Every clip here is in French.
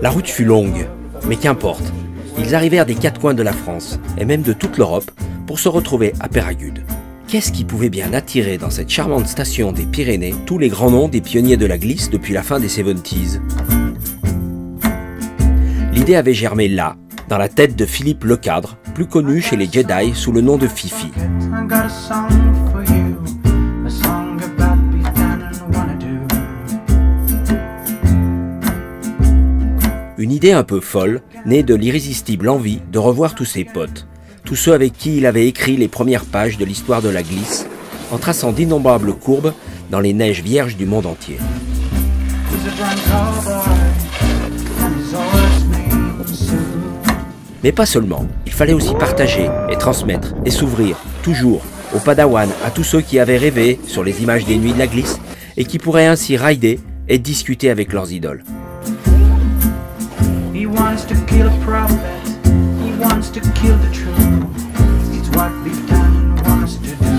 La route fut longue, mais qu'importe. Ils arrivèrent des quatre coins de la France, et même de toute l'Europe, pour se retrouver à Peyragudes. Qu'est-ce qui pouvait bien attirer dans cette charmante station des Pyrénées tous les grands noms des pionniers de la glisse depuis la fin des 70s? L'idée avait germé là, dans la tête de Philippe Lecadre, plus connu chez les Jedi sous le nom de Fifi. Une idée un peu folle, née de l'irrésistible envie de revoir tous ses potes, tous ceux avec qui il avait écrit les premières pages de l'histoire de la glisse, en traçant d'innombrables courbes dans les neiges vierges du monde entier. Mais pas seulement, il fallait aussi partager et transmettre et s'ouvrir, toujours, aux Padawan, à tous ceux qui avaient rêvé sur les images des nuits de la glisse et qui pourraient ainsi rider et discuter avec leurs idoles. He wants to kill a prophet, he wants to kill the truth. It's what Big Dan wants to do.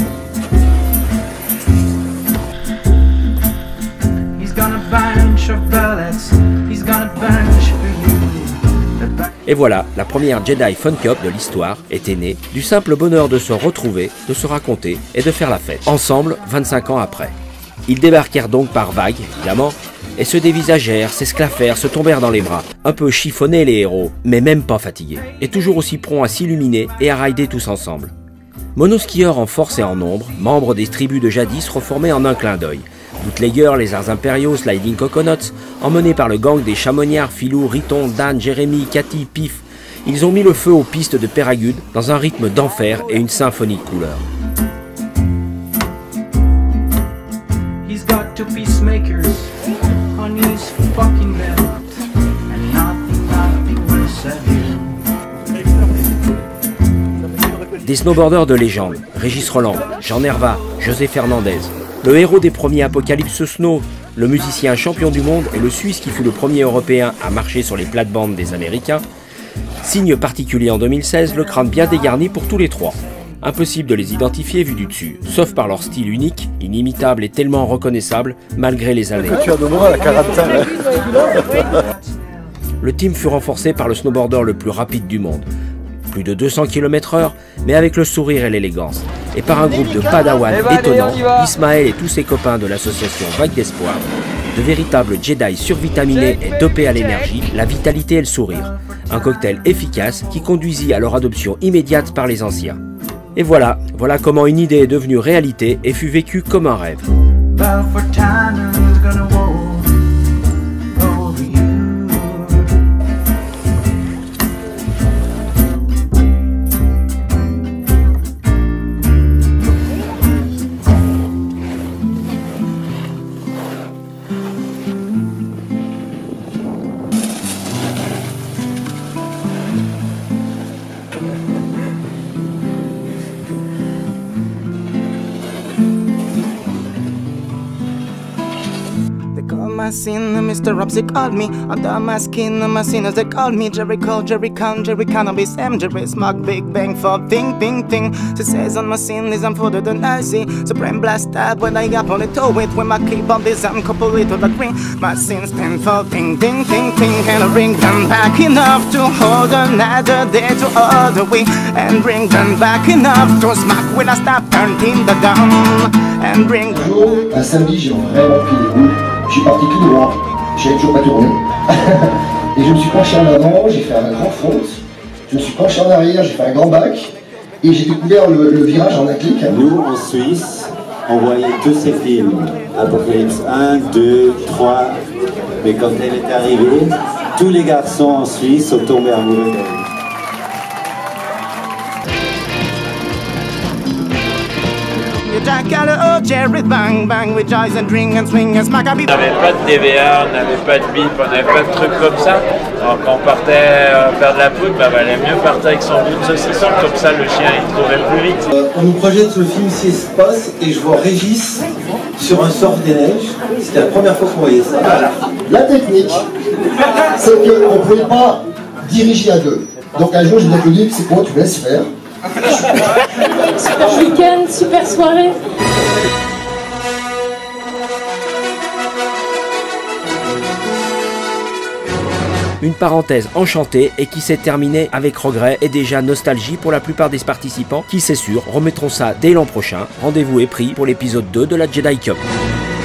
He's got a bunch of bullets, he's got a bunch for you. Et voilà, la première Jedi Fun Cup de l'histoire était née du simple bonheur de se retrouver, de se raconter et de faire la fête, ensemble 25 ans après. Ils débarquèrent donc par vagues, évidemment, et se dévisagèrent, s'esclaffèrent, se tombèrent dans les bras. Un peu chiffonnés les héros, mais même pas fatigués. Et toujours aussi prompts à s'illuminer et à rider tous ensemble. Monoskieurs en force et en nombre, membres des tribus de jadis reformés en un clin d'œil. Bootleggers, les arts impériaux, Sliding Coconuts, emmenés par le gang des Chamonniards, Filou, Riton, Dan, Jérémy, Cathy, Pif, ils ont mis le feu aux pistes de Peyragudes dans un rythme d'enfer et une symphonie de couleurs. He's got two peacemakers on his fucking belt, and nothing will save you. Des snowboarders de légende, Régis Roland, Jean Nerva, José Fernandez. Le héros des premiers Apocalypse Snow, le musicien champion du monde et le Suisse qui fut le premier Européen à marcher sur les plates-bandes des Américains. Signe particulier en 2016, le crâne bien dégarni pour tous les trois. Impossible de les identifier vu du dessus, sauf par leur style unique, inimitable et tellement reconnaissable malgré les années. Le team fut renforcé par le snowboarder le plus rapide du monde. Plus de 200 km/h, mais avec le sourire et l'élégance. Et par un groupe de Padawan étonnants, Ismaël et tous ses copains de l'association Vague d'Espoir, de véritables Jedi survitaminés et dopés à l'énergie, la vitalité et le sourire. Un cocktail efficace qui conduisit à leur adoption immédiate par les anciens. Et voilà comment une idée est devenue réalité et fut vécue comme un rêve. My sin, Mr. Robs, they called me. Under my skin, my sinners, they called me Jericho, Jerry Cannabis, M, Jerry Smoke, Big Bang for Ting, Ting, Ting. She says on my sin is I'm for the noisy. Supreme blast tab when I up on it, to it. When my keyboard is I'm couple it to the green. My sins stand for Ting, Ting, Ting, Ting. And I bring them back enough to hold another day to all the way. And bring them back enough to smack when I stop turning the gun. And bring them un samedi, j'ai vraiment pris des boules. Je suis parti tout droit, je n'avais toujours pas tourné. Et je me suis penché en avant, j'ai fait un grand front. Je me suis penché en arrière, j'ai fait un grand bac. Et j'ai découvert le virage en un clic. Nous, en Suisse, on voyait tous ces films. Apocalypse 1, 2, 3. Mais quand elle est arrivée, tous les garçons en Suisse sont tombés amoureux d'elle. On n'avait pas de DVA, on n'avait pas de bip, on n'avait pas de trucs comme ça. Alors quand on partait faire de la poudre, bah, valait mieux partir avec son bout de saucisson, comme ça le chien il trouvait plus vite. On nous projette le film si espace et je vois Régis sur un sort des neiges. C'était la première fois qu'on voyait ça. Voilà. La technique, c'est qu'on ne pouvait pas diriger à deux. Donc un jour, j'ai dit, c'est quoi, tu me laisses faire. Super week-end, super soirée. Une parenthèse enchantée et qui s'est terminée avec regret et déjà nostalgie pour la plupart des participants qui, c'est sûr, remettront ça dès l'an prochain. Rendez-vous est pris pour l'épisode 2 de la Jedi Cup.